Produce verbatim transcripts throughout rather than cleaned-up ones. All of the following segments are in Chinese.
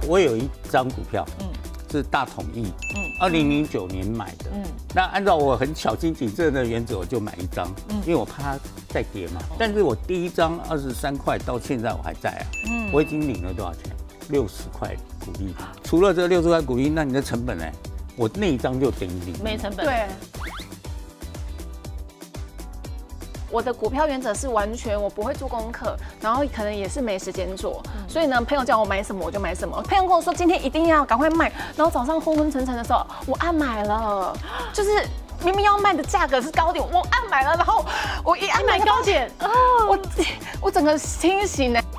我有一张股票，嗯，是大统益，嗯，二零零九年买的，嗯，那按照我很小心谨慎的原则，我就买一张，嗯，因为我怕它再跌嘛。但是我第一张二十三块到现在我还在啊，嗯，我已经领了多少钱？六十块股利。除了这六十块股利，那你的成本呢？我那一张就等于零， 没成本。 对。我的股票原则是完全我不会做功课，然后可能也是没时间做，嗯、所以呢，朋友叫我买什么我就买什么。朋友跟我说今天一定要赶快卖，然后早上昏昏沉沉的时候，我按买了，就是明明要卖的价格是高点，我按买了，然后我一按买高点，哦、我我整个清醒呢。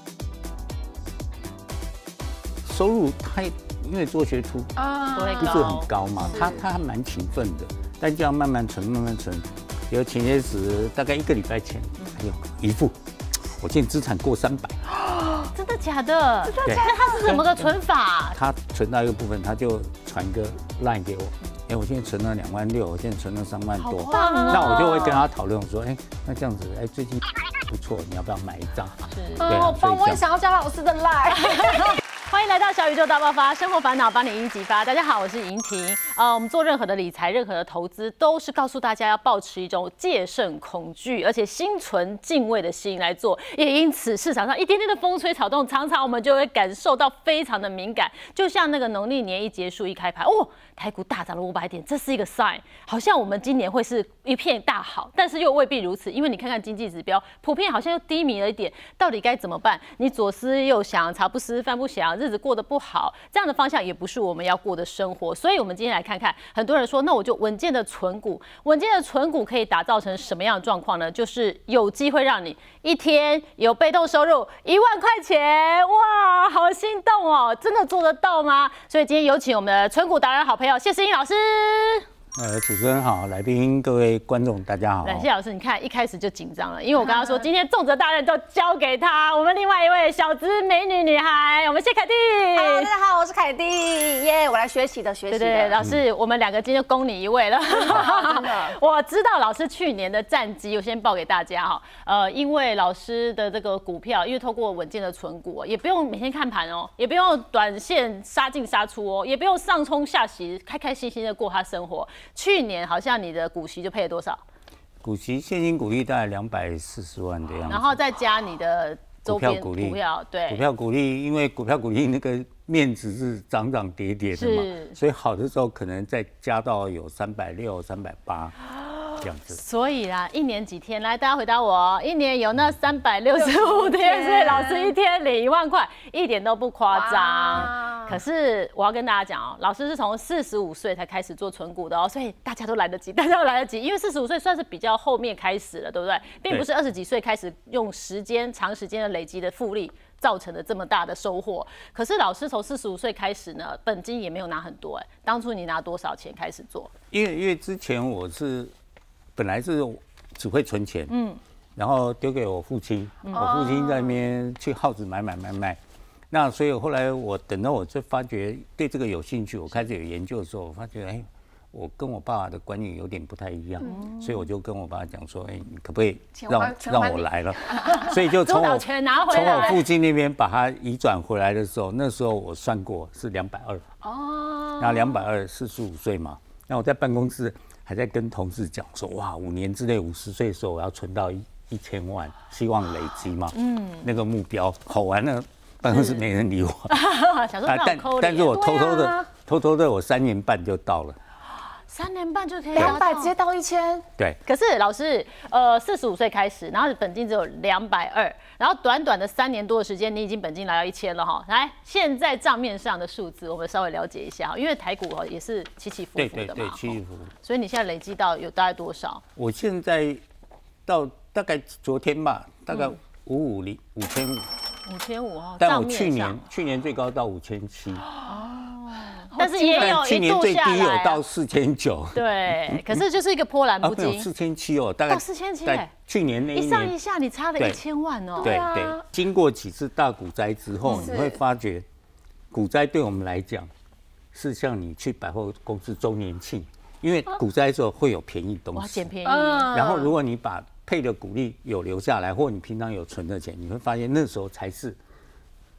收入太因为做学徒啊，不是很高嘛，他他还蛮勤奋的，但这样慢慢存慢慢存。有前些时大概一个礼拜前，还有一副，我现在资产过三百， 真的假的？真的假的？那他是怎么个存法？ 他存到一个部分，他就传个 line 给我，哎，我现在存了两万六，我现在存了三万多， 好棒哦！ 那我就会跟他讨论说，哎，那这样子，哎，最近不错，你要不要买一张？ 是，对，好棒！我也想要加老师的 line。 欢迎来到小宇宙大爆发，生活烦恼帮你一一激发。大家好，我是莹婷。呃，我们做任何的理财、任何的投资，都是告诉大家要保持一种戒慎恐惧，而且心存敬畏的心来做。也因此，市场上一点点的风吹草动，常常我们就会感受到非常的敏感。就像那个农历年一结束一开盘，哦，台股大涨了五百点，这是一个 sign， 好像我们今年会是一片大好，但是又未必如此，因为你看看经济指标，普遍好像又低迷了一点，到底该怎么办？你左思右想，茶不思饭不想，日子过得不好，这样的方向也不是我们要过的生活。所以，我们今天来看看，很多人说，那我就稳健的存股，稳健的存股可以打造成什么样的状况呢？就是有机会让你一天有被动收入一万块钱，哇，好心动哦！真的做得到吗？所以今天有请我们的存股达人好朋友谢世英老师。 呃，主持人好，来宾各位观众大家好。 谢老师，你看一开始就紧张了，因为我刚刚说今天重责大任都交给他，我们另外一位小资美女女孩，我们谢凯蒂。 Hello， 大家好，我是凯蒂，耶、yeah, ，我来学习的，学习的。 对对，老师，嗯、我们两个今天就攻你一位了。真的，我知道老师去年的战绩，我先报给大家哈。呃，因为老师的这个股票，因为透过稳健的存股，也不用每天看盘哦，也不用短线杀进杀出哦，也不用上冲下洗，开开心心的过他生活。去年好像你的股息就配了多少？ 股息现金股利大概两百四十万的样子， 然后再加你的周边股票，对， 股票股利，因为股票股利那个面值是涨涨跌跌的嘛，所以好的时候可能再加到有三百六、三百八。这样子， 所以啦，一年几天？来，大家回答我，一年有那三百六十五天，所以老师一天领一万块，一点都不夸张。可是我要跟大家讲哦，老师是从四十五岁才开始做存股的哦，所以大家都来得及，大家都来得及，因为四十五岁算是比较后面开始了，对不对？并不是二十几岁开始用时间长时间的累积的复利造成的这么大的收获。可是老师从四十五岁开始呢，本金也没有拿很多哎，当初你拿多少钱开始做？ 因为因为之前我是。本来是只会存钱，嗯，然后丢给我父亲，嗯、我父亲在那边去耗子买买买买，那所以后来我等到我就发觉对这个有兴趣，我开始有研究的时候，我发觉哎，我跟我爸爸的观念有点不太一样，嗯、所以我就跟我爸讲说，哎，你可不可以让让我来了？所以就从我从我父亲那边把它移转回来的时候，那时候我算过是两百二，哦，然后两百二四十五岁嘛，那我在办公室。还在跟同事讲说，哇，五年之内五十岁的时候我要存到一一千万，希望累积嘛，嗯，那个目标，好完了，办公室没人理我， 想说但但是我偷偷的、啊、偷偷的，我三年半就到了。 三年半就可以两百直接到一千， 对。 可是老师，呃，四十五岁开始，然后本金只有两百二，然后短短的三年多的时间，你已经本金来到一千了哈。来，现在账面上的数字，我们稍微了解一下哈，因为台股也是起起伏伏的嘛， 对对对，起起伏伏。 所以你现在累积到有大概多少？ 我现在到大概昨天吧，大概五五零五千五， 五千五哦。 但我去年去年最高到五千七。哦。 但是也有去年最低有到四千九， 对，可是就是一个波澜不惊。 四千七哦，大概到四千七， 去年那一年一上一下，你差了一千万哦。 对对，经过几次大股灾之后，你会发觉，股灾对我们来讲，是像你去百货公司周年庆，因为股灾的时候会有便宜东西， 捡便宜。 然后如果你把配的股利有留下来，或你平常有存的钱，你会发现那时候才是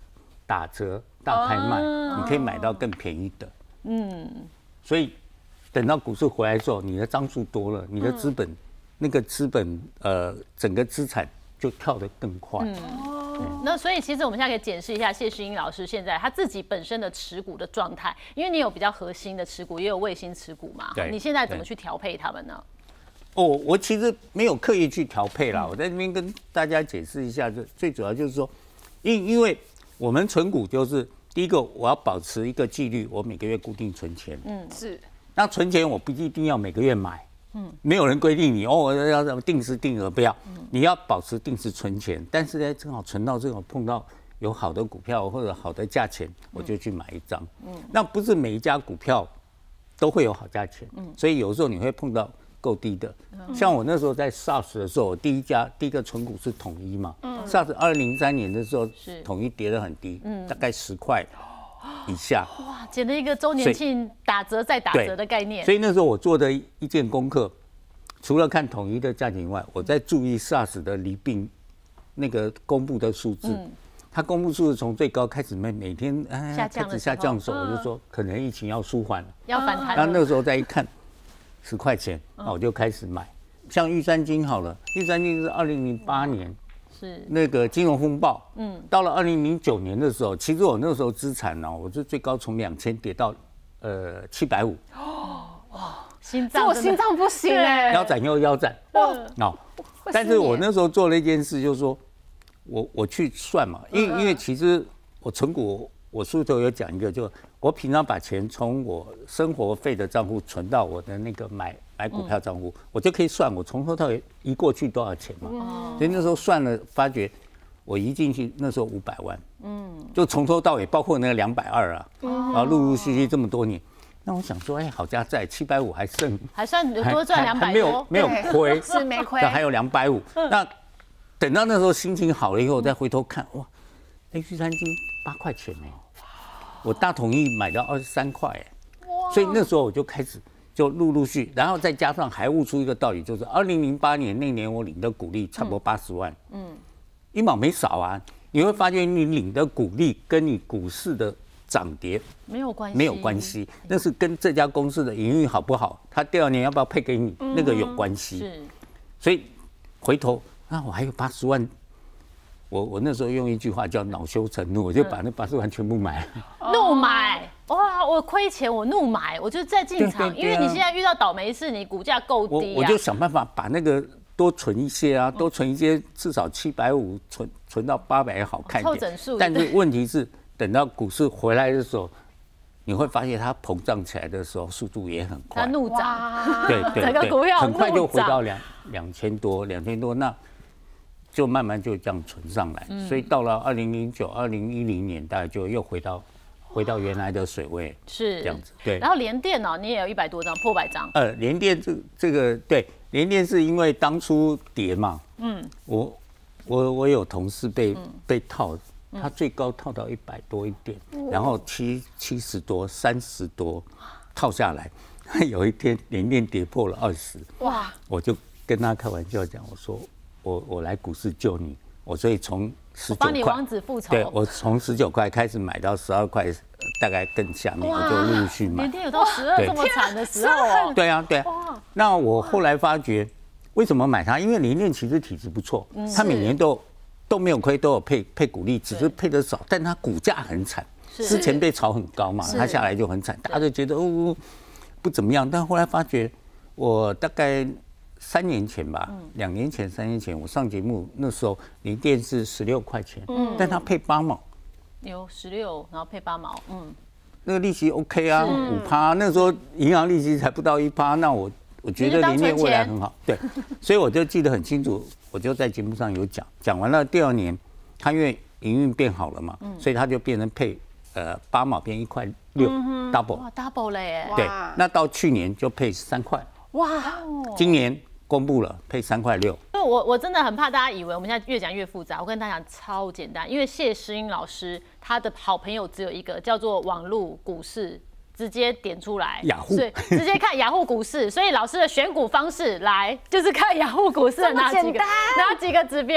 打折、大拍卖，你可以买到更便宜的。嗯，所以等到股市回来之后，你的张数多了，你的资本、嗯、那个资本呃整个资产就跳得更快。 嗯，那所以其实我们现在可以检视一下谢世英老师现在他自己本身的持股的状态，因为你有比较核心的持股，也有卫星持股嘛。你现在怎么去调配他们呢？ 哦，我其实没有刻意去调配啦，嗯、我在这边跟大家解释一下，就最主要就是说，因因为我们存股就是第一个，我要保持一个纪律，我每个月固定存钱。嗯，是。那存钱我不一定要每个月买。嗯，没有人规定你哦，要要定时定额，不要，你要保持定时存钱。但是呢，正好存到这种碰到有好的股票或者好的价钱，我就去买一张。嗯，那不是每一家股票都会有好价钱，嗯，所以有时候你会碰到够低的。像我那时候在 SARS 的时候，我第一家第一个存股是统一嘛。嗯 ，SARS 二零零三年的时候，统一跌得很低，嗯，大概十块以下。 哇，捡了一个周年庆打折再打折的概念。 所以那时候我做的一件功课，除了看统一的价钱以外，我在注意 SARS 的离病那个公布的数字。嗯，它公布数字从最高开始每每天哎开始下降的时候，我就说可能疫情要舒缓了， 要反弹。 然后那个时候再一看，十块钱，那我就开始买。像玉山金好了，玉山金是二零零八年。是那个金融风暴，嗯，到了二零零九年的时候，其实我那时候资产呢，我是最高从两千跌到呃七百五， 哦哇，心脏我心脏不行哎， 腰斩又腰斩，哇，哦，但是我那时候做了一件事，就是说我我去算嘛，因为因为其实我存股，我书头有讲一个，就我平常把钱从我生活费的账户存到我的那个买。买股票账户，嗯、我就可以算我从头到尾移过去多少钱嘛。嗯、所以那时候算了，发觉我移进去那时候五百万，嗯，就从头到尾，包括那个两百二啊，嗯、然后陆陆续续这么多年，那我想说，哎，好家在七百五还剩， 还算有多赚两百多， 没有没有亏， 是没亏， 还有两百五。那等到那时候心情好了以后，再回头看，哇，哎，玉山金八块钱哎，我大统一买到二十三块哎，所以那时候我就开始。就陆陆续，然后再加上还悟出一个道理，就是二零零八年那年我领的股利差不多八十万，嗯，一毛没少啊。你会发现你领的股利跟你股市的涨跌没有关系， 没有关系，那是跟这家公司的营运好不好，它第二年要不要配给你，那个有关系。是，所以回头啊，我还有八十万，我我那时候用一句话叫恼羞成怒，我就把那八十万全部买了， 怒买。哇！我亏钱，我怒买，我就再进场，因为你现在遇到倒霉事，你股价够低、啊、 我, 我就想办法把那个多存一些啊，多存一些，至少七百五存存到八百也好看一点。 凑整数。 但是问题是，等到股市回来的时候，你会发现它膨胀起来的时候，速度也很快。 它怒涨， 对对整个股票很快就回到两两千多，两千多，那就慢慢就这样存上来。嗯、所以到了二零零九、二零一零年代，就又回到。回到原来的水位是这样子，对。 然后联电哦，你也有一百多张，破百张。 呃，联电这这个对，联电是因为当初跌嘛，嗯，我我我有同事被、嗯、被套，他最高套到一百多一点，嗯、然后七七十多、三十多套下来，有一天联电跌破了二十，哇！我就跟他开玩笑讲，我说我我来股市救你，我所以从十九块， 帮你王子复仇。 对，我从十九块开始买到十二块，大概更下面，我就陆续买。 联电有到十二这么惨的时候哦。 对啊，对啊。那我后来发觉，为什么买它？因为联电其实体质不错，嗯、它每年都都没有亏，都有配配股利，只是配的少，但它股价很惨。之前被炒很高嘛，它下来就很惨，大家就觉得哦不怎么样。但后来发觉，我大概。三年前吧，两、嗯、年前、三年前，我上节目那时候，联电是十六块钱，嗯，但它配八毛， 有十六，然后配八毛，嗯， 那个利息 OK 啊，五趴，那时候银行利息才不到一趴，那我我觉得联电未来很好，对，所以我就记得很清楚，我就在节目上有讲，讲完了第二年，它因为营运变好了嘛，嗯、所以它就变成配呃八毛变一块六 ，double， 哇 double 了耶， 对，那到去年就配三块。哇！今年公布了配三块六。 我我真的很怕大家以为我们现在越讲越复杂。我跟大家讲超简单，因为谢诗英老师他的好朋友只有一个，叫做网络股市，直接点出来， 雅虎， 所以直接看雅虎股市。所以老师的选股方式来就是看雅虎股市的哪几个哪几个指标。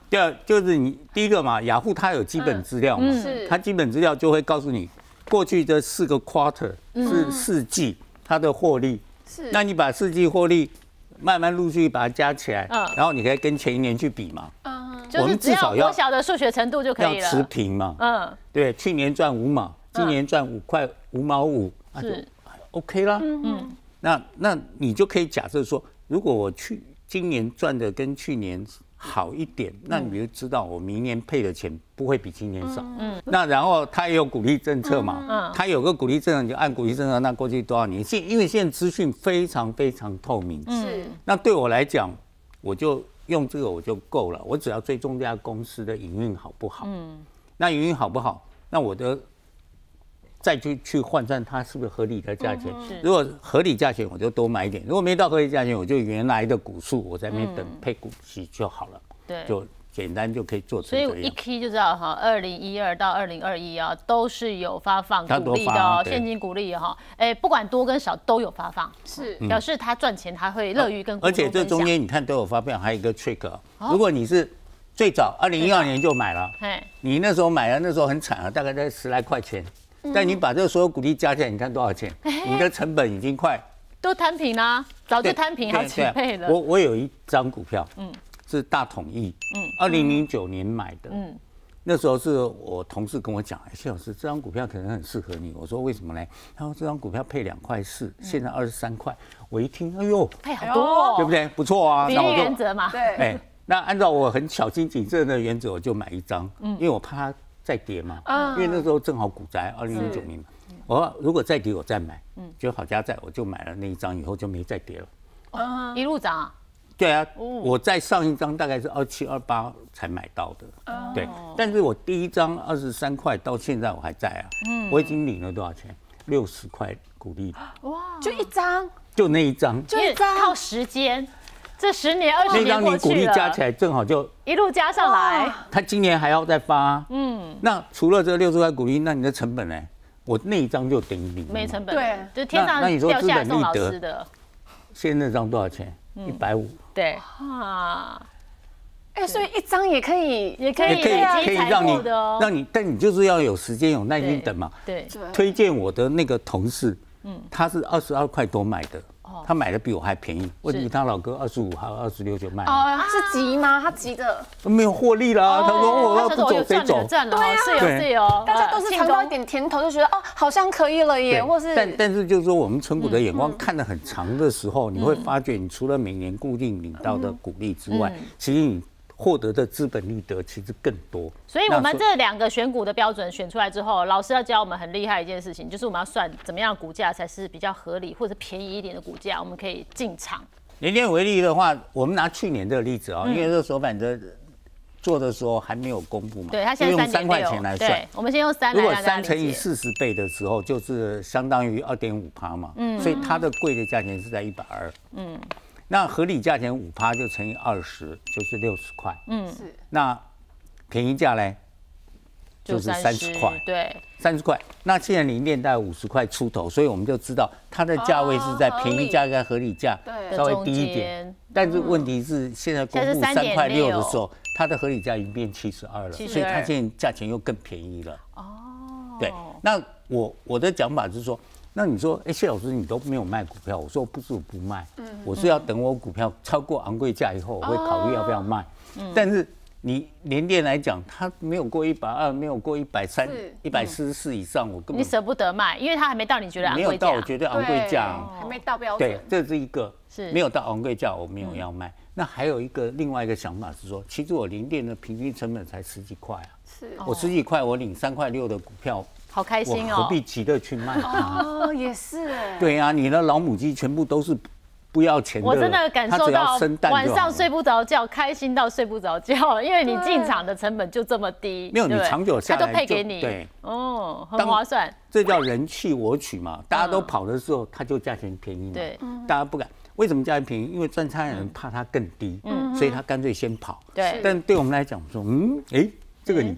第二就是你第一个嘛，雅虎它有基本资料嘛， 是它基本资料就会告诉你过去的四个 quarter 是四季它的获利， 是， 那你把四季获利慢慢陆续把它加起来， 嗯然后你可以跟前一年去比嘛， 嗯， 就是只要国小的数学程度就可以要持了。 平嘛， 嗯， 对，去年赚五毛，今年赚五块五毛五，那就是 OK 啦，嗯，那那你就可以假设说，如果我去今年赚的跟去年好一点，那你就知道我明年配的钱不会比今年少。嗯，那然后他也有鼓励政策嘛，嗯，他有个鼓励政策，你就按鼓励政策，那过去多少年？现因为现在资讯非常非常透明， 是， 那对我来讲，我就用这个我就够了，我只要追踪这家公司的营运好不好。嗯，那营运好不好？那我的再去去换算它是不是合理的价钱？如果合理价钱，我就多买一点；如果没到合理价钱，我就原来的股数，我在那边等配股息就好了。 对， 就简单就可以做成所以这样。 一 K 就知道哈，二零一二到二零二一啊，都是有发放它都鼓励的哦， 发对现金鼓励哈，哎，不管多跟少都有发放， 是， 表示他赚钱他会乐于跟股而东分享。 且这中间你看都有发票，还有一个 trick，如果你是最早二零一二年就买了， 嘿， 你那时候买了，那时候很惨啊，大概在十来块钱。但你把这个所有股利加起来，你看多少钱？你的成本已经快都摊平啦，早就摊平好几倍了。 我我有一张股票，嗯，是大统益，嗯，二零零九年买的，嗯，那时候是我同事跟我讲，哎，谢老师，这张股票可能很适合你。我说为什么呢？他说这张股票配两块四，现在二十三块。我一听，哎呦， 配好多， 对不对？不错啊， 比例原则嘛， 对， 哎，那按照我很小心谨慎的原则，我就买一张，因为我怕它再跌嘛，因为那时候正好股灾，二零零九年嘛。我如果再跌，我再买，嗯，就好家在，我就买了那一张，以后就没再跌了， 哦，一路涨啊。 对啊，我在上一张大概是二七二八才买到的，对，但是我第一张二十三块到现在我还在啊，嗯，我已经领了多少钱？六十块股利， 哇，就一张， 就那一张， 就一张，靠时间，这十年二十年过去了， 那张你股利加起来正好就一路加上来， 他今年还要再发，嗯，那除了这六十块股利，那你的成本呢？我那一张就等于零， 没成本， 对， 就是天上掉下来送老师的。 现在那张多少钱？一百五。 对啊， 哎，所以一张也可以， 也可以， 可以可以让你让你，但你就是要有时间有耐心等嘛。 对， 推荐我的那个同事，嗯，他是二十二块多买的。他买的比我还便宜，问题他老哥二十五还有二十六就卖了。 哦，是急吗？他急着没有获利啦。他说我要不走谁走？ 对啊，是有是有， 大家都是尝到一点甜头，就觉得哦，好像可以了耶，或是但但是就是说，我们存股的眼光看得很长的时候，你会发觉，你除了每年固定领到的股利之外，其实你获得的资本利得其实更多。 所以我们这两个选股的标准选出来之后，老师要教我们很厉害一件事情，就是我们要算怎么样的股价才是比较合理或者便宜一点的股价，我们可以进场。 联电为例的话，我们拿去年这个例子啊、喔，因为这手板的做的时候还没有公布嘛， 对，它现在用三块钱来算， 我们先用三来如果三乘以四十倍的时候，就是相当于二点五趴嘛，嗯，所以它的贵的价钱是在一百二，嗯。那合理价钱五趴就乘以二十，就是六十块。嗯，是。那便宜价嘞，就是三十块。 对， 三十块。那现在联电大概五十块出头，所以我们就知道它的价位是在便宜价跟合理价稍微低一点。但是问题是，现在公布三块六的时候，它的合理价已经变七十二了，所以它现在价钱又更便宜了。哦。对，那我我的讲法是说。那你说，哎，谢老师，你都没有卖股票？我说不是我不卖，我是要等我股票超过昂贵价以后，我会考虑要不要卖。但是你联电来讲，它没有过一百二，没有过一百三、一百四十四以上，我根本你舍不得卖，因为它还没到你觉得昂贵价， 没有到我觉得昂贵价， 还没到标准。 对，这是一个是没有到昂贵价，我没有要卖。那还有一个另外一个想法是说，其实我联电的平均成本才十几块啊，是我十几块，我领三块六的股票。 好开心哦！ 我何必急着去卖它？ 哦，也是哎。 对啊，你的老母鸡全部都是不要钱的。 我真的感受到晚上睡不着觉，开心到睡不着觉，因为你进场的成本就这么低。 没有，你长久下来它都配给你。 对， 哦，很划算。 这叫人气我取嘛，大家都跑的时候，它就价钱便宜嘛。对，大家不敢。为什么价钱便宜？因为赚差的人怕它更低，所以他干脆先跑。 对。 但对我们来讲说，嗯，哎。这个你不要，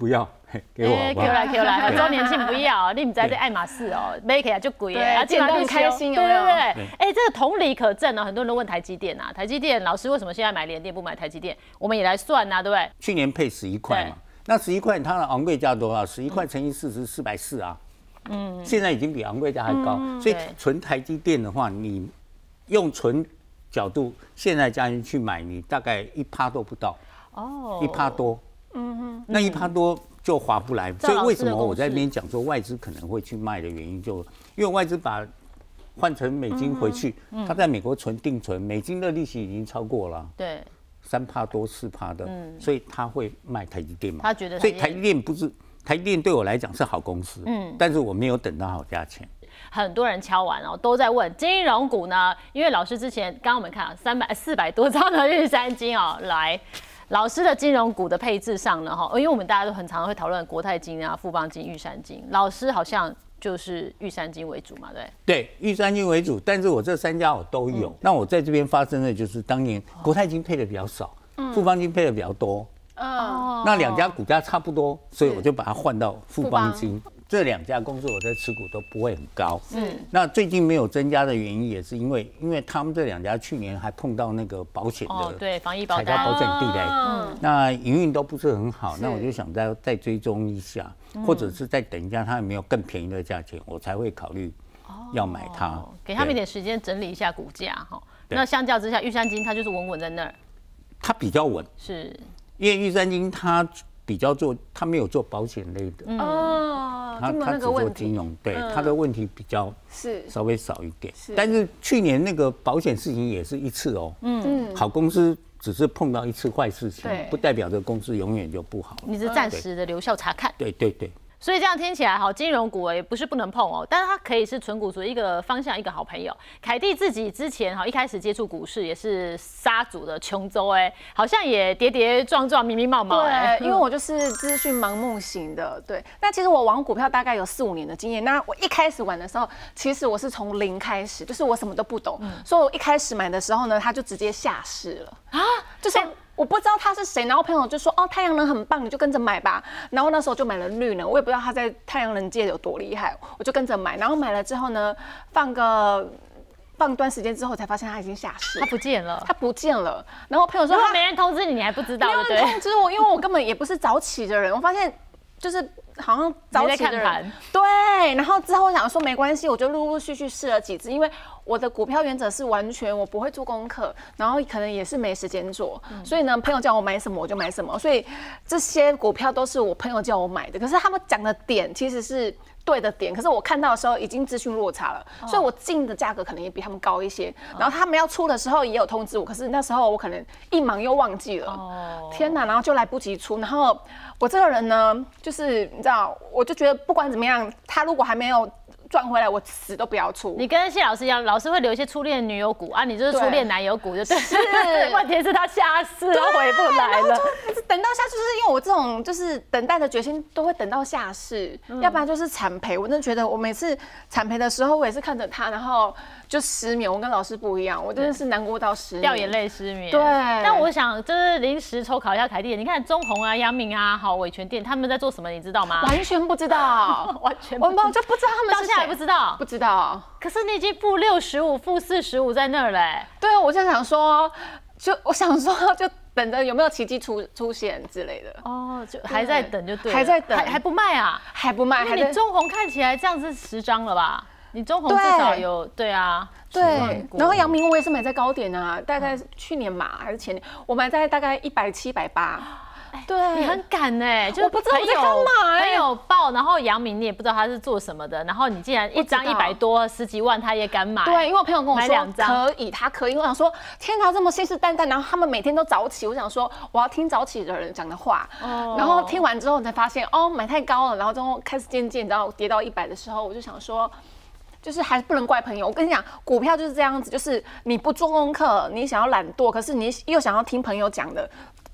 给我好不好？ 给来给来，周年庆不要，你们在这爱马仕哦，买起来就贵哎，简单开心，有没有？ 对对对，哎，这个同理可证啊，很多人都问台积电啊，台积电老师为什么现在买联电不买台积电？我们也来算啊，对不对？ 去年配十一块嘛，那十一块它的昂贵价多少？十一块乘以四十，四百四啊。嗯，现在已经比昂贵价还高，所以纯台积电的话，你用纯角度现在加进去买，你大概一趴都不到。哦，一趴多。嗯哼，那一趴多就划不来。所以为什么我在那边讲说外资可能会去卖的原因，就因为外资把换成美金回去，他在美国存定存，美金的利息已经超过了。 对。 三趴多四趴的，所以他会卖台积电嘛？ 他觉得， 所以台积电不是台积电对我来讲是好公司，嗯，但是我没有等到好价钱。 很多人敲完哦，都在问金融股呢，因为老师之前刚刚我们看三百四百多张的玉山金哦，来老师的金融股的配置上呢，哈，因为我们大家都很常会讨论国泰金啊、富邦金、玉山金，老师好像就是玉山金为主嘛，对？对， 玉山金为主，但是我这三家我都有。嗯、那我在这边发生的就是当年国泰金配的比较少，嗯、富邦金配的比较多。哦，那两家股价差不多，所以我就把它换到富邦金。这两家公司我在持股都不会很高。嗯，那最近没有增加的原因也是因为，因为他们这两家去年还碰到那个保险的、哦、 对防疫保单、 踩到保险地雷，嗯，那营运都不是很好，那我就想再再追踪一下，或者是再等一下它有没有更便宜的价钱，我才会考虑要买它，哦、 给他们一点时间整理一下股价哈。那相较之下，玉山金它就是稳稳在那儿， 它比较稳， 是因为玉山金它比较做，它没有做保险类的，嗯、 哦， 它它只做金融，对，嗯、它的问题比较是稍微少一点。是，但是去年那个保险事情也是一次哦，嗯，好公司只是碰到一次坏事情，不代表这公司永远就不好。 你是暂时的留校查看。 对对对。 所以这样听起来，好，金融股也不是不能碰哦，但是它可以是纯股族一个方向，一个好朋友。凯蒂自己之前哈一开始接触股市也是沙组的琼州哎，好像也跌跌撞撞、迷迷冒冒哎。对，因为我就是资讯盲目型的，对。那其实我玩股票大概有四五年的经验。那我一开始玩的时候，其实我是从零开始，就是我什么都不懂，嗯、所以我一开始买的时候呢，它就直接下市了啊，就是。我不知道他是谁，然后朋友就说：“哦，太阳能很棒，你就跟着买吧。”然后那时候就买了绿能，我也不知道他在太阳能界有多厉害，我就跟着买。然后买了之后呢，放个放一段时间之后，才发现他已经下市， 他不见了， 他不见了。然后朋友说：“ 他没人通知你，你还不知道？” 没有人通知我，因为我根本也不是早起的人。我发现就是好像早起的人，对。然后之后我想说没关系，我就陆陆续续试了几次，因为我的股票原则是完全我不会做功课，然后可能也是没时间做，嗯、所以呢，朋友叫我买什么我就买什么，所以这些股票都是我朋友叫我买的。可是他们讲的点其实是对的点，可是我看到的时候已经资讯落差了，哦、所以我进的价格可能也比他们高一些。然后他们要出的时候也有通知我，可是那时候我可能一忙又忘记了，哦、天哪，然后就来不及出。然后我这个人呢，就是你知道，我就觉得不管怎么样，他如果还没有赚回来，我死都不要出。 你跟谢老师一样，老师会留一些初恋女友股啊，你就是初恋男友股，就对。是，问题是他下市，然后回不来了。 等到下市，就是因为我这种就是等待的决心，都会等到下市，嗯、要不然就是惨赔。我真的觉得，我每次惨赔的时候，我也是看着他，然后就失眠。我跟老师不一样，我真的是难过到失眠， 掉眼泪失眠。 对。 但我想就是临时抽考一下凯蒂，你看中宏啊、阳明啊、好伟全店，他们在做什么，你知道吗？ 完全不知道， 完全不知道， 我们就不知道他们是谁。 还不知道， 不知道。 可是你已经负六十五、负四十五在那儿嘞。 对啊，我就想说，就我想说，就等着有没有奇迹出出现之类的。 哦，就还在等就对了。 还在等， 还还不卖啊？ 还不卖。 你中宏看起来这样子十张了吧？你中宏至少有对啊。 对。然后阳明我也是买在高点啊，大概去年嘛还是前年，我买在大概一百七、一百八。对， 你很敢哎，就我不知道我在干嘛哎， 很有报，然后阳明你也不知道他是做什么的，然后你竟然一张一百多十几万他也敢买， 对，因为我朋友跟我说可以，他可以，我想说天哪，这么信誓旦旦，然后他们每天都早起，我想说我要听早起的人讲的话，哦、然后听完之后才发现哦买太高了，然后之后开始渐渐然后跌到一百的时候，我就想说。就是还是不能怪朋友，我跟你讲，股票就是这样子，就是你不做功课，你想要懒惰，可是你又想要听朋友讲的。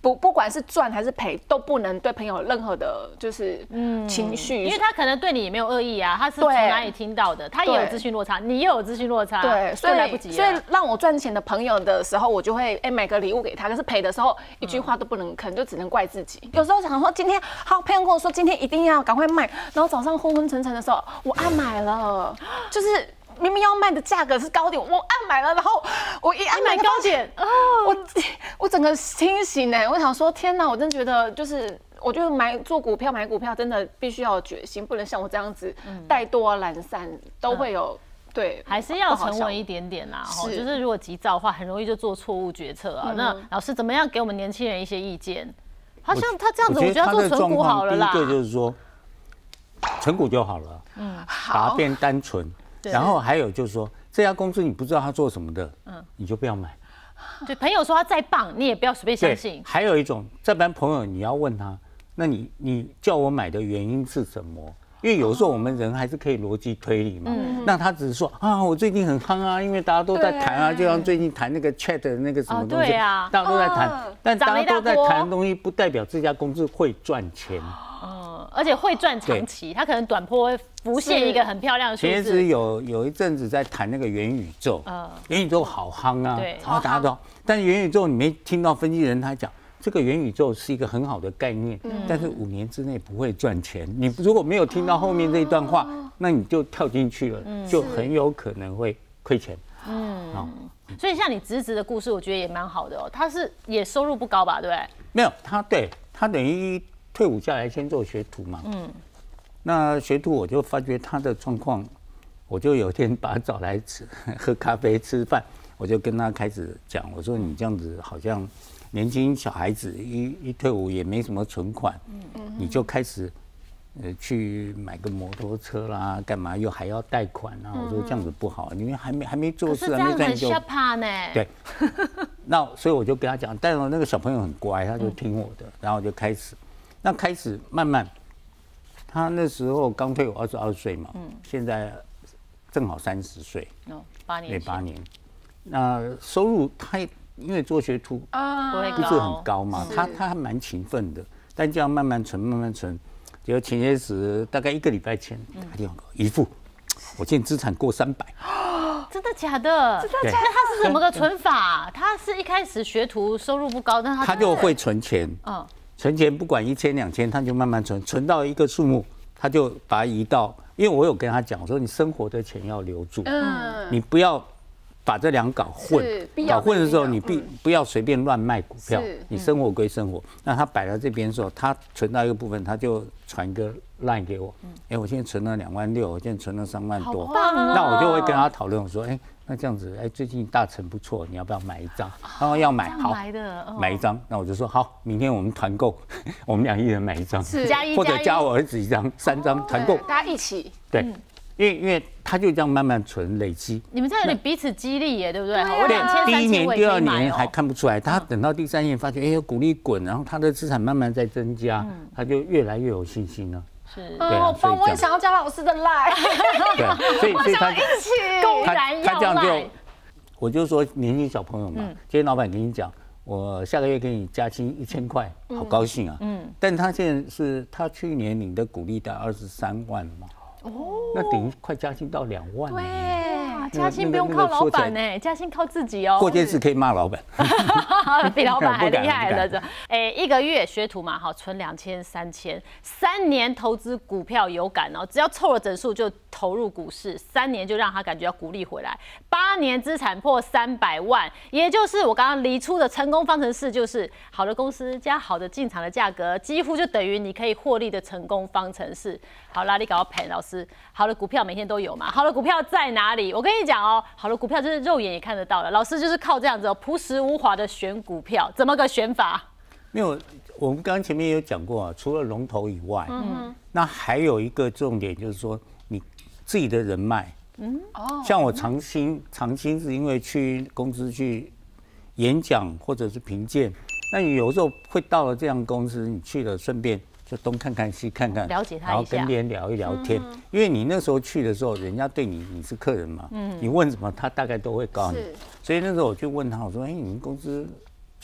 不不管是赚还是赔，都不能对朋友有任何的就是情绪、 嗯，因为他可能对你也没有恶意啊，他是从哪里听到的，他也有资讯落差，你也有资讯落差， 对，所以来不及。 所以让我赚钱的朋友的时候，我就会哎、欸、买个礼物给他，可是赔的时候一句话都不能，可能就只能怪自己。有时候想说今天好，朋友跟我说今天一定要赶快卖，然后早上昏昏沉沉的时候，我按买了，就是。明明要卖的价格是高点，我按买了，然后我一按买高点，哦、 我我整个清醒哎，我想说天哪，我真的觉得就是，我觉得买做股票买股票真的必须要有决心，不能像我这样子怠惰啊懒散都会有。对， 还是要沉稳一点点啦。哈，就是如果急躁的话，很容易就做错误决策啊。嗯、那老师怎么样给我们年轻人一些意见？他像他这样子，我觉得做存股好了啦。 第一个就是说，存股就好了，嗯，把它变单纯。然后还有就是说，这家公司你不知道他做什么的，嗯，你就不要买。 对，朋友说他再棒，你也不要随便相信。 还有一种，这班朋友你要问他，那你你叫我买的原因是什么？因为有时候我们人还是可以逻辑推理嘛。嗯、那他只是说啊，我最近很夯啊，因为大家都在谈啊，就像最近谈那个 Chat 的那个什么东西， 哦、对啊， 大家都在谈，哦、但大家都在谈的东西，不代表这家公司会赚钱。 嗯，而且会赚长期，它可能短波会浮现一个很漂亮的数字。 前阵有有一阵子在谈那个元宇宙，嗯，元宇宙好夯啊，对，然后大家都，但元宇宙你没听到分析人他讲，这个元宇宙是一个很好的概念，嗯、但是五年之内不会赚钱。你如果没有听到后面这一段话，哦、那你就跳进去了，嗯、就很有可能会亏钱。 嗯，哦、所以像你侄子的故事，我觉得也蛮好的哦。他是也收入不高吧，对不对？ 没有，他对他等于。退伍下来先做学徒嘛，嗯，那学徒我就发觉他的状况，我就有一天把他找来吃喝咖啡吃饭，我就跟他开始讲，我说你这样子好像年轻小孩子一一退伍也没什么存款，嗯嗯，你就开始呃去买个摩托车啦，干嘛又还要贷款啊？我说这样子不好，因为还没还没做事，还没赚就怕呢。 对，那所以我就跟他讲，但是那个小朋友很乖，他就听我的，然后我就开始。那开始慢慢，他那时候刚退伍二十二岁嘛，嗯，现在正好三十岁， 哦，八年， 对，八年。那收入他因为做学徒啊，不是很高嘛，他他还蛮勤奋的，但这样慢慢存，慢慢存，结果前些时大概一个礼拜前打电话姨父，我现在资产过三百。 真的假的？真的假的？那他是怎么个存法？他是一开始学徒收入不高，但他他就会存钱，嗯。存钱不管一千两千，他就慢慢存，存到一个数目，他就把它移到。因为我有跟他讲说，你生活的钱要留住，嗯，你不要把这两搞混。搞混的时候，你必不要随便乱卖股票。你生活归生活。那他摆到这边的时候，他存到一个部分，他就传一个 line 给我。哎，我现在存了两万六，我现在存了三万多。那我就会跟他讨论，我说，哎。那这样子，哎，最近大成不错，你要不要买一张？他说要买，好，买一张。那我就说好，明天我们团购，我们俩一人买一张，或者加我儿子一张，三张团购， 大家一起。 对，因为因为他就这样慢慢存累积。 你们这样有点彼此激励耶，对不对？ 对，第一年、第二年还看不出来，他等到第三年发觉，哎，有股利滚，然后他的资产慢慢在增加，他就越来越有信心了。 是， 对啊，所以我也想要加老师的 line， 对，所以所以他一起， 他他这样就，我就说年轻小朋友嘛，今天老板跟你讲，我下个月给你加薪一千块，好高兴啊，嗯，但他现在是他去年领的股利达二十三万嘛，哦，那等于快加薪到两万了。 对，加薪不用靠老板呢，加薪靠自己哦。 过件事可以骂老板， 比老板还厉害了。哎，一个月学徒嘛，好，存两千、三千，三年投资股票有感哦，只要凑了整数就投入股市，三年就让他感觉要股利回来，八年资产破三百万，也就是我刚刚理出的成功方程式，就是好的公司加好的进场的价格，几乎就等于你可以获利的成功方程式。好啦，你搞到赔老师，好的股票每天都有嘛？好的股票在哪里？我跟你讲哦，好的股票就是肉眼也看得到了。老师就是靠这样子哦，朴实无华的选股票，怎么个选法？ 没有，我们刚刚前面也有讲过啊，除了龙头以外，嗯，那还有一个重点就是说你自己的人脉，嗯，哦，像我长兴，长兴是因为去公司去演讲或者是评鉴，那你有时候会到了这样公司，你去了顺便。就东看看西看看， 了解他一下， 然后跟别人聊一聊天。嗯、因为你那时候去的时候，人家对你你是客人嘛，嗯、你问什么他大概都会告诉你。所以那时候我就问他，我说：“哎、欸，你们公司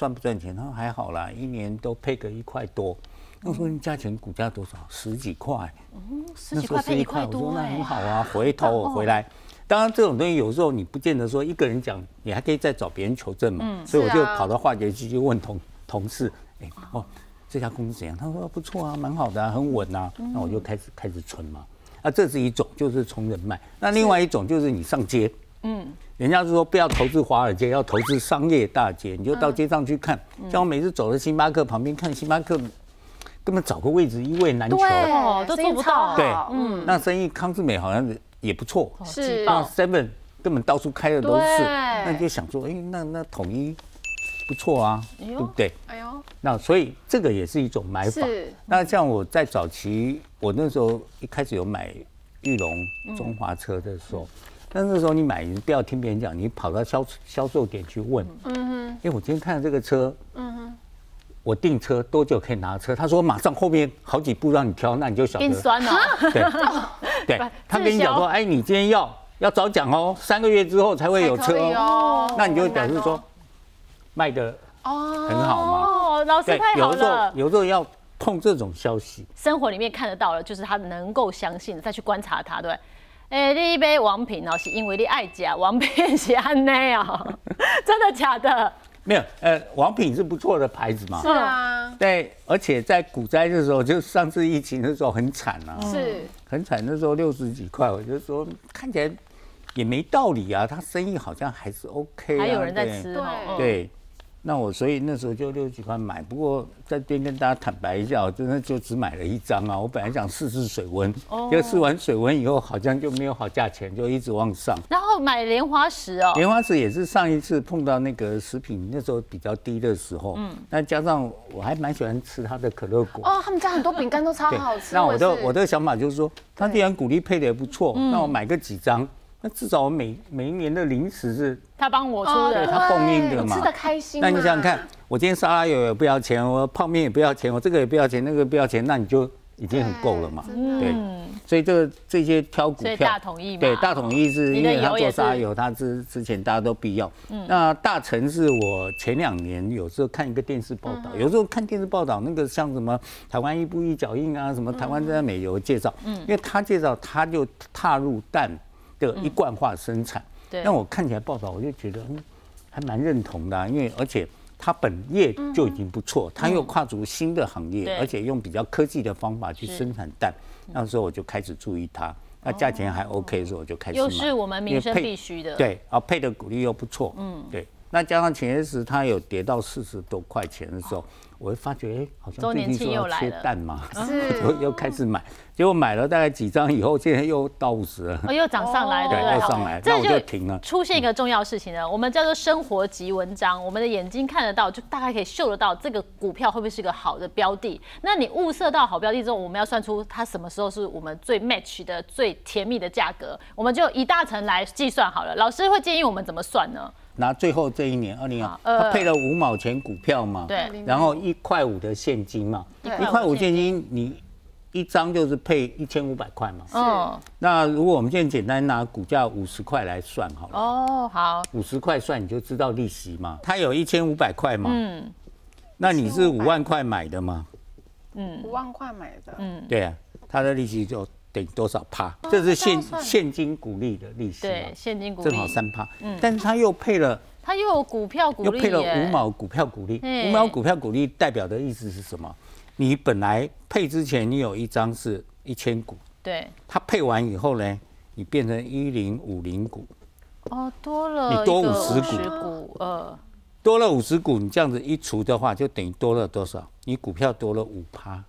赚不赚钱？他说还好啦，一年都配个一块多。那时候价钱股价多少？十几块。 嗯，十几块配一块多， 我说那很好啊。回头我回来，当然这种东西有时候你不见得说一个人讲，你还可以再找别人求证嘛。嗯，所以我就跑到化学局去问同同事，哎哦，这家公司怎样？他说不错啊，蛮好的啊，很稳啊。那我就开始开始存嘛。啊，这是一种，就是从人脉。那另外一种就是你上街。嗯，人家是说不要投资华尔街，要投资商业大街，你就到街上去看。像我每次走到星巴克旁边看星巴克，根本找个位置一位难求， 对，都做不到。 对，嗯，那生意康是美好像也不错， 是。 那 Seven 根本到处开的都是，那你就想说，哎，那那统一不错啊，对不对？哎呦，那所以这个也是一种买法。那像我在早期，我那时候一开始有买裕隆、中华车的时候。但那时候你买，你不要听别人讲，你跑到销销售点去问。嗯哼。因为我今天看了这个车，嗯哼，我订车多久可以拿车？他说马上后面好几步让你挑，那你就晓得。 心酸哦。 对，对，他跟你讲说，哎，你今天要要早讲哦，三个月之后才会有车哦。那你就表示说，卖的哦很好嘛。 哦，老师太好了。 有时候有时候要碰这种消息， 生活里面看得到了，就是他能够相信，再去观察他，对。哎、欸，你买王品哦，是因为你爱吃王品是安内哦，真的假的？ 没有，呃，王品是不错的牌子嘛。 是啊。 对，而且在股灾的时候，就上次疫情的时候很惨啊。 是。 很惨，那时候六十几块，我就说看起来也没道理啊，他生意好像还是 OK 啊。 还有人在吃哦。 对。那我所以那时候就六十几块买，不过在这边跟大家坦白一下，我真的就只买了一张啊。我本来想试试水温，结果试完水温以后好像就没有好价钱，就一直往上。 然后买莲花石哦， 莲花石也是上一次碰到那个食品那时候比较低的时候，嗯，那加上我还蛮喜欢吃它的可乐果哦，他们家很多饼干都超好吃。 那我的我的想法就是说，他既然股利配的也不错，那我买个几张。那至少我每每一年的零食是他帮我出的， 他供应的嘛， 吃的开心。 那你想想看，我今天沙拉油也不要钱，我泡面也不要钱，我这个也不要钱，那个不要钱，那你就已经很够了嘛。对，所以这个这些挑股票， 大统一嘛， 对，大统一是因为他做沙拉油，他之之前大家都必要。那大成是我前两年有时候看一个电视报道，有时候看电视报道，那个像什么台湾一步一脚印啊，什么台湾在美油介绍，因为他介绍他就踏入蛋的一贯化生产，嗯、那我看起来报道，我就觉得嗯还蛮认同的、啊，因为而且它本业就已经不错，它、嗯、又跨足新的行业，而且用比较科技的方法去生产蛋，那时候我就开始注意它，那价钱还 OK 的时候我就开始买， 又是我们民生必须的， 对，啊配的股利又不错，嗯，对，那加上前些时它有跌到四十多块钱的时候。我会发觉，哎，好像最近说要缺蛋嘛，又又开始买，结果买了大概几张以后，现在又到五十了， 哦，又涨上来了， 对，又上来，那我就停了。 出现一个重要事情呢，我们叫做生活级文章，我们的眼睛看得到，就大概可以嗅得到这个股票会不会是个好的标的。那你物色到好标的之后，我们要算出它什么时候是我们最 match 的、最甜蜜的价格，我们就以大成来计算好了。老师会建议我们怎么算呢？ 拿最后这一年二零二，他配了五毛钱股票嘛， 对， 然后一块五的现金嘛，一块五现金你一张就是配一千五百块嘛， 哦， 那如果我们现在简单拿股价五十块来算好了， 哦，好， 五十块算你就知道利息嘛，它有一千五百块嘛，嗯，那你是五万块买的嘛， 嗯，五万块买的， 嗯，对啊，它的利息就。等于多少趴？这是现现金股利的利息， 对，现金股利正好三趴。嗯，但是它又配了， 它又有股票股利， 又配了五毛股票股利。五毛股票股利代表的意思是什么？你本来配之前你有一张是一千股， 对， 它配完以后呢，你变成一零五零股， 哦，多了， 你多五十股，呃， 多了五十股，你这样子一除的话，就等于多了多少？你股票多了五趴。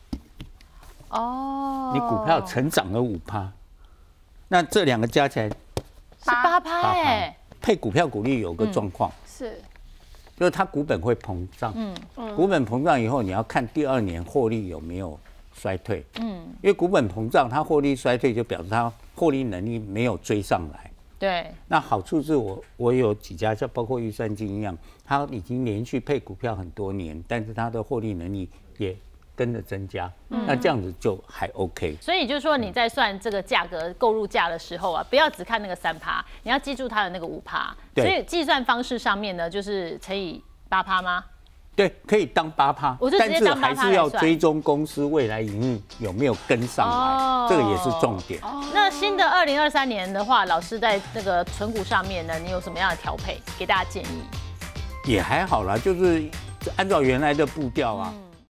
哦，你股票成长了五趴，那这两个加起来是八趴哎。 配股票股利有个状况、嗯、 是， 就是它股本会膨胀，嗯嗯，股本膨胀以后，你要看第二年获利有没有衰退，嗯，因为股本膨胀，它获利衰退就表示它获利能力没有追上来。 对， 那好处是我我有几家，像包括玉山金一样，它已经连续配股票很多年，但是它的获利能力也跟着增加，嗯、那这样子就还 OK。 所以就是说你在算这个价格购入价的时候啊，不要只看那个三趴，你要记住它的那个五趴。所以计算方式上面呢，就是乘以八趴吗？ 对，可以当八趴， 我就直接当八趴来算， 但是还是要追踪公司未来营运有没有跟上来，哦、这个也是重点。 哦、那新的二零二三年的话，老师在这个存股上面呢，你有什么样的调配？给大家建议？ 也还好啦，就是按照原来的步调啊。嗯